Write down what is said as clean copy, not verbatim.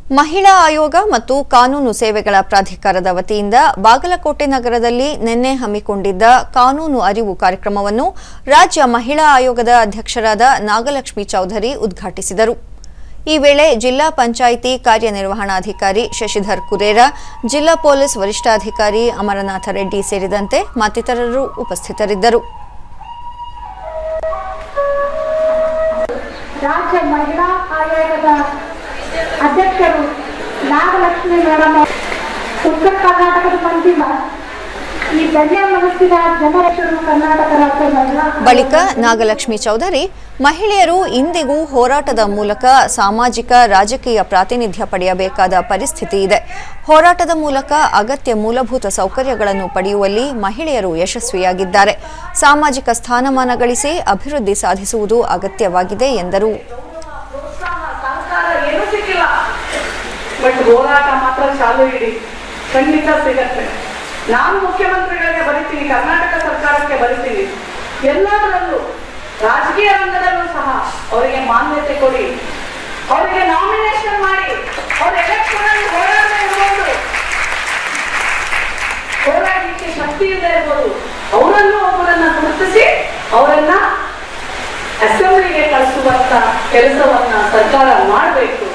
ಮಹಿಳಾ ಆಯೋಗ ಮತ್ತು ಕಾನೂನು ಸೇವೆಗಳ ಪ್ರಾಧಿಕಾರದ ವತಿಯಿಂದ ಬಾಗಲಕೋಟೆ ನಗರದಲ್ಲಿ ನಿನ್ನೆ ಹಮ್ಮಿಕೊಂಡಿದ್ದ ಕಾನೂನು ಅರಿವು ಕಾರ್ಯಕ್ರಮವನ್ನು ರಾಜ್ಯ ಮಹಿಳಾ ಆಯೋಗದ ಅಧ್ಯಕ್ಷರಾದ ನಾಗಲಕ್ಷ್ಮಿ ಚೌಧರಿ ಉದ್ಘಾಟಿಸಿದರು. ಈ ವೇಳೆ ಜಿಲ್ಲಾ ಪಂಚಾಯಿತಿ ಕಾರ್ಯನಿರ್ವಹಣಾಧಿಕಾರಿ ಶಶಿಧರ್ ಕುರೇರ, ಜಿಲ್ಲಾ ಪೊಲೀಸ್ ವರಿಷ್ಠಾಧಿಕಾರಿ ಅಮರನಾಥ ರೆಡ್ಡಿ ಸೇರಿದಂತೆ ಮತ್ತಿತರರು ಉಪಸ್ಥಿತರಿದ್ದರು. ರಾಜ್ಯ ಮಹಿಳಾ ಆಯೋಗದ ಅಧ್ಯಕ್ಷರು ನಾಗಲಕ್ಷ್ಮಿ ಮೇಡಮ್ ಉತ್ತರ ಕರ್ನಾಟಕದ ಮಂದಿನ ಈ ಧನ್ಯ ಮನಸ್ಸಿನ ಜನರಕ್ಷರು ಕರ್ನಾಟಕ ರಾಜ್ಯ ಮಹಿಳಾ. ಬಳಿಕ ನಾಗಲಕ್ಷ್ಮಿ ಚೌಧರಿ ಮಹಿಳೆಯರು ಇಂದಿಗೂ ಹೋರಾಟದ ಮೂಲಕ ಸಾಮಾಜಿಕ ರಾಜಕೀಯ ಪ್ರಾತಿನಿಧ್ಯ ಪಡೆಯಬೇಕಾದ ಪರಿಸ್ಥಿತಿ ಇದೆ. ಹೋರಾಟದ ಮೂಲಕ ಅಗತ್ಯ ಮೂಲಭೂತ ಸೌಕರ್ಯಗಳನ್ನು ಪಡೆಯುವಲ್ಲಿ ಮಹಿಳೆಯರು ಯಶಸ್ವಿಯಾಗಿದ್ದಾರೆ. ಸಾಮಾಜಿಕ ಸ್ಥಾನಮಾನ ಗಳಿಸಿ ಅಭಿವೃದ್ಧಿ ಸಾಧಿಸುವುದು ಅಗತ್ಯವಾಗಿದೆ ಎಂದರು. ಬಟ್ ಹೋರಾಟ ಮಾತ್ರ ಚಾಲು ಇಡಿ, ಖಂಡಿತ ಸಿಗತ್ತೆ. ನಾನು ಮುಖ್ಯಮಂತ್ರಿಗಳಿಗೆ ಬರೀತೀನಿ, ಕರ್ನಾಟಕ ಸರ್ಕಾರಕ್ಕೆ ಬರೀತೀನಿ, ಎಲ್ಲದರಲ್ಲೂ ರಾಜಕೀಯ ರಂಗದಲ್ಲೂ ಸಹ ಅವರಿಗೆ ಮಾನ್ಯತೆ ಕೊಡಿ, ಅವರಿಗೆ ನಾಮಿನೇಷನ್ ಮಾಡಿ, ಅವ್ರ ಎಲೆಕ್ಷನ್ ಅಲ್ಲಿ ಹೋರಾಟ ಇರ್ಬೋದು, ಹೋರಾಟಕ್ಕೆ ಶಕ್ತಿ ಇಲ್ಲದೆ ಇರ್ಬೋದು, ಅವರನ್ನು ಒಬ್ಬರನ್ನ ಗುರುತಿಸಿ ಅವರನ್ನ ಅಸೆಂಬ್ಲಿಗೆ ಕಳಿಸುವಂತ ಕೆಲಸವನ್ನ ಸರ್ಕಾರ ಮಾಡಬೇಕು.